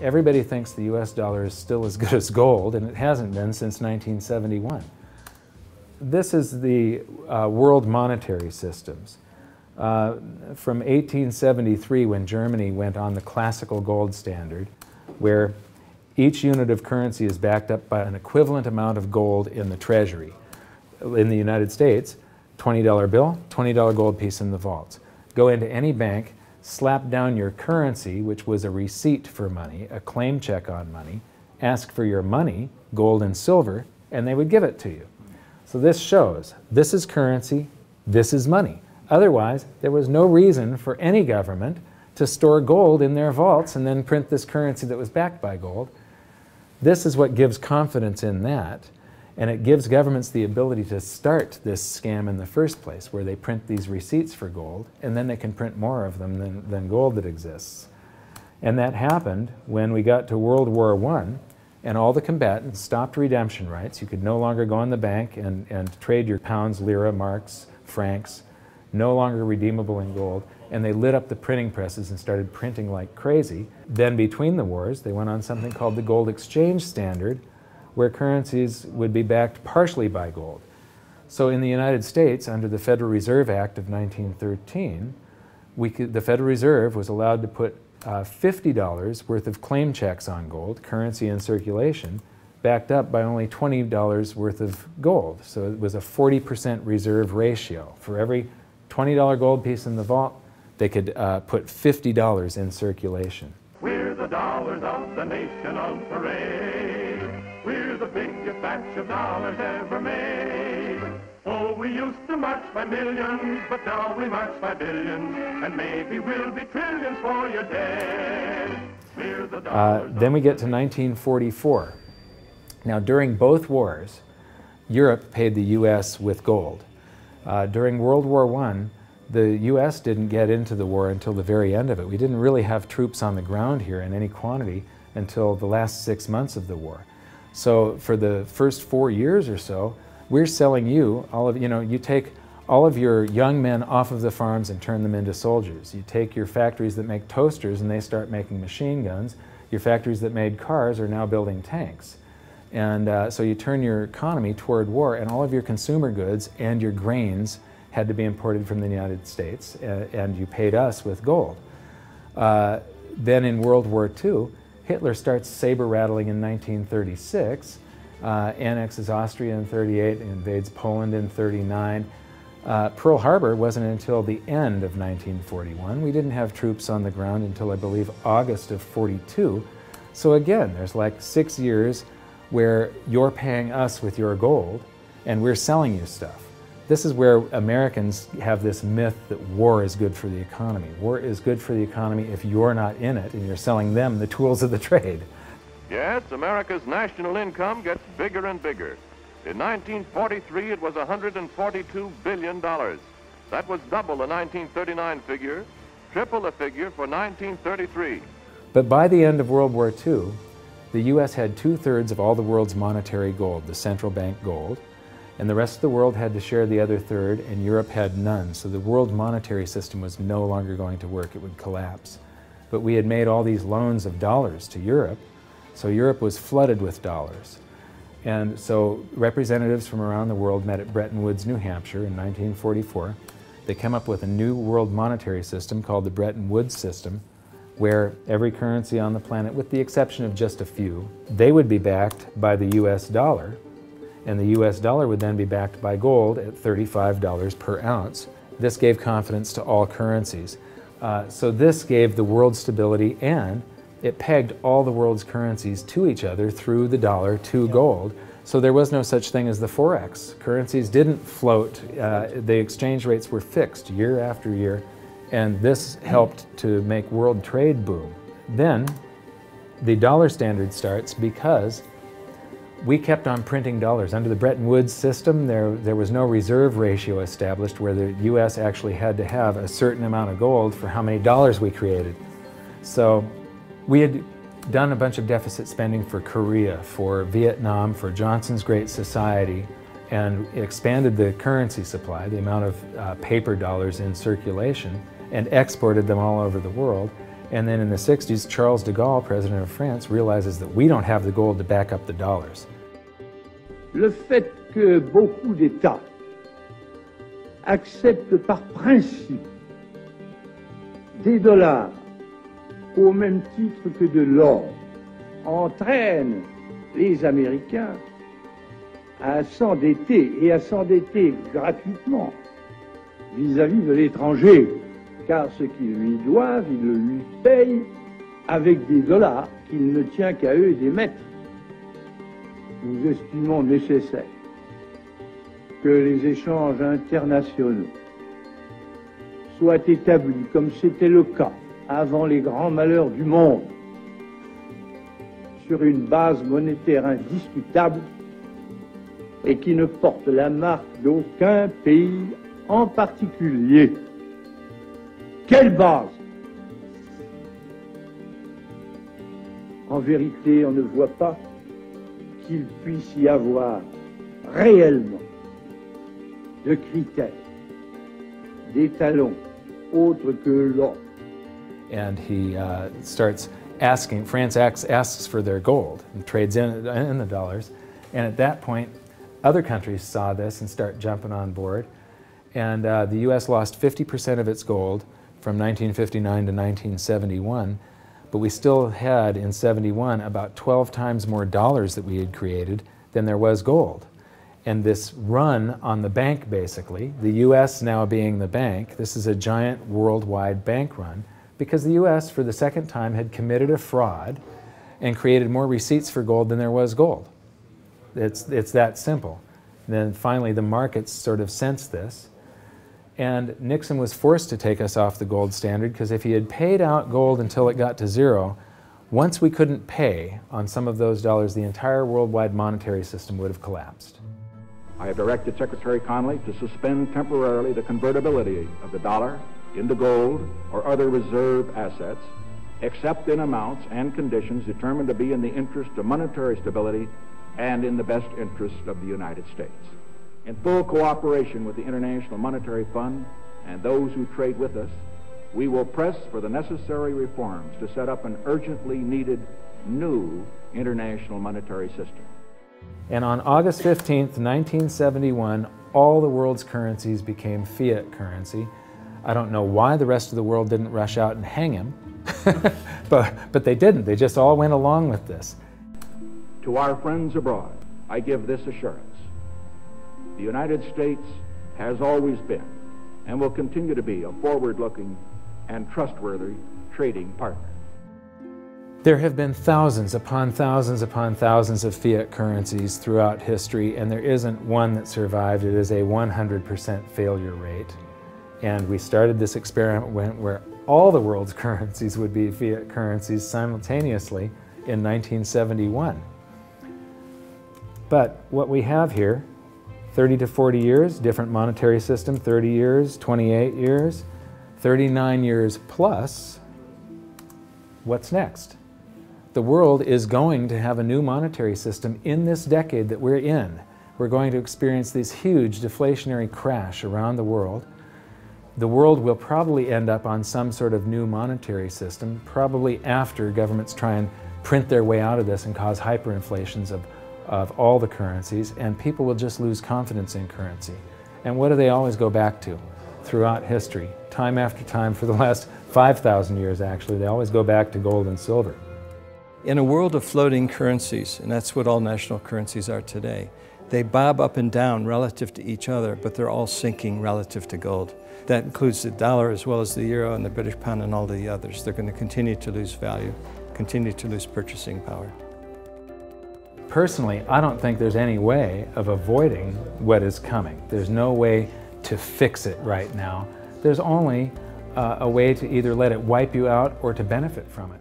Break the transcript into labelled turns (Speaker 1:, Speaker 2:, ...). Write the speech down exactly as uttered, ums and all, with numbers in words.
Speaker 1: Everybody thinks the U S dollar is still as good as gold, and it hasn't been since nineteen seventy-one. This is the uh, world monetary systems. Uh, from eighteen seventy-three, when Germany went on the classical gold standard, where each unit of currency is backed up by an equivalent amount of gold in the treasury. In the United States, twenty dollar bill, twenty dollar gold piece in the vaults. Go into any bank, slap down your currency, which was a receipt for money, a claim check on money, ask for your money, gold and silver, and they would give it to you. So this shows, this is currency, this is money. Otherwise, there was no reason for any government to store gold in their vaults and then print this currency that was backed by gold. This is what gives confidence in that, and it gives governments the ability to start this scam in the first place, where they print these receipts for gold, and then they can print more of them than, than gold that exists. And that happened when we got to World War One, and all the combatants stopped redemption rights. You could no longer go in the bank and, and trade your pounds, lira, marks, francs, no longer redeemable in gold, and they lit up the printing presses and started printing like crazy. Then between the wars, they went on something called the Gold Exchange Standard, where currencies would be backed partially by gold. So in the United States, under the Federal Reserve Act of nineteen thirteen, we could, the Federal Reserve was allowed to put uh, fifty dollars worth of claim checks on gold, currency in circulation, backed up by only twenty dollars worth of gold. So it was a forty percent reserve ratio. For every twenty dollar gold piece in the vault, they could uh, put fifty dollars in circulation.
Speaker 2: We're the dollars of the nation on parade. We're the biggest batch of dollars ever made. Oh, we used to march by millions, but now we march by billions, and maybe we'll be trillions for your dead. We're the dollars.
Speaker 1: Uh, then we get to nineteen forty-four. Now, during both wars, Europe paid the U S with gold. Uh, during World War One, the U S didn't get into the war until the very end of it. We didn't really have troops on the ground here in any quantity until the last six months of the war. So for the first four years or so, we're selling you all of, you know, you take all of your young men off of the farms and turn them into soldiers. You take your factories that make toasters and they start making machine guns. Your factories that made cars are now building tanks. And uh, so you turn your economy toward war, and all of your consumer goods and your grains had to be imported from the United States, uh, and you paid us with gold. Uh, then in World War Two, Hitler starts saber rattling in nineteen thirty-six, uh, annexes Austria in thirty-eight, invades Poland in thirty-nine. Uh, Pearl Harbor wasn't until the end of nineteen forty-one. We didn't have troops on the ground until, I believe, August of forty-two. So again, there's like six years where you're paying us with your gold and we're selling you stuff. This is where Americans have this myth that war is good for the economy. War is good for the economy if you're not in it and you're selling them the tools of the trade.
Speaker 3: Yes, America's national income gets bigger and bigger. In nineteen forty-three, it was one hundred forty-two billion dollars. That was double the nineteen thirty-nine figure, triple the figure for nineteen thirty-three.
Speaker 1: But by the end of World War Two, the U S had two-thirds of all the world's monetary gold, the central bank gold, and the rest of the world had to share the other third, and Europe had none. So the world monetary system was no longer going to work. It would collapse. But we had made all these loans of dollars to Europe, so Europe was flooded with dollars. And so representatives from around the world met at Bretton Woods, New Hampshire in nineteen forty-four. They came up with a new world monetary system called the Bretton Woods system, where every currency on the planet, with the exception of just a few, they would be backed by the U S dollar, and the U S dollar would then be backed by gold at thirty-five dollars per ounce. This gave confidence to all currencies. Uh, so this gave the world stability, and it pegged all the world's currencies to each other through the dollar to gold. So there was no such thing as the Forex. Currencies didn't float. Uh, the exchange rates were fixed year after year, and this helped to make world trade boom. Then the dollar standard starts because we kept on printing dollars. Under the Bretton Woods system, there, there was no reserve ratio established where the U S actually had to have a certain amount of gold for how many dollars we created. So we had done a bunch of deficit spending for Korea, for Vietnam, for Johnson's Great Society, and expanded the currency supply, the amount of uh, paper dollars in circulation, and exported them all over the world. And then in the sixties, Charles de Gaulle, president of France, realizes that we don't have the gold to back up the dollars.
Speaker 4: Le fait que beaucoup d'États acceptent par principe des dollars au même titre que de l'or entraîne les Américains à s'endetter et à s'endetter gratuitement vis-à-vis de l'étranger, car ce qu'ils lui doivent, ils le lui payent avec des dollars qu'il ne tient qu'à eux d'émettre. Nous estimons nécessaire que les échanges internationaux soient établis comme c'était le cas avant les grands malheurs du monde, sur une base monétaire indiscutable et qui ne porte la marque d'aucun pays en particulier. Quelle base? En vérité, on ne voit pas qu'il puisse y avoir réellement de critères, d'étalons autres que l'or.
Speaker 1: And he uh, starts asking, France asks, asks for their gold and trades in, in the dollars. And at that point, other countries saw this and start jumping on board. And uh, the U S lost fifty percent of its gold from nineteen fifty-nine to nineteen seventy-one. But we still had, in seventy-one, about twelve times more dollars that we had created than there was gold. And this run on the bank, basically, the U S now being the bank, this is a giant worldwide bank run, because the U S, for the second time, had committed a fraud and created more receipts for gold than there was gold. It's, it's that simple. And then finally, the markets sort of sensed this. And Nixon was forced to take us off the gold standard, because if he had paid out gold until it got to zero, once we couldn't pay on some of those dollars, the entire worldwide monetary system would have collapsed.
Speaker 5: I have directed Secretary Connally to suspend temporarily the convertibility of the dollar into gold or other reserve assets, except in amounts and conditions determined to be in the interest of monetary stability and in the best interest of the United States. In full cooperation with the International Monetary Fund and those who trade with us, we will press for the necessary reforms to set up an urgently needed new international monetary system.
Speaker 1: And on August fifteenth, nineteen seventy-one, all the world's currencies became fiat currency. I don't know why the rest of the world didn't rush out and hang him, but, but they didn't. They just all went along with this.
Speaker 5: To our friends abroad, I give this assurance. The United States has always been and will continue to be a forward-looking and trustworthy trading partner.
Speaker 1: There have been thousands upon thousands upon thousands of fiat currencies throughout history, and there isn't one that survived. It is a one hundred percent failure rate. And we started this experiment where all the world's currencies would be fiat currencies simultaneously in nineteen seventy-one. But what we have here, thirty to forty years, different monetary system, thirty years, twenty-eight years, thirty-nine years plus, what's next? The world is going to have a new monetary system in this decade that we're in. We're going to experience this huge deflationary crash around the world. The world will probably end up on some sort of new monetary system, probably after governments try and print their way out of this and cause hyperinflations of, of all the currencies, and people will just lose confidence in currency. And what do they always go back to throughout history? Time after time, for the last five thousand years actually, they always go back to gold and silver.
Speaker 6: In a world of floating currencies, and that's what all national currencies are today, they bob up and down relative to each other, but they're all sinking relative to gold. That includes the dollar as well as the euro and the British pound and all the others. They're going to continue to lose value, continue to lose purchasing power.
Speaker 1: Personally, I don't think there's any way of avoiding what is coming. There's no way to fix it right now. There's only uh, a way to either let it wipe you out or to benefit from it.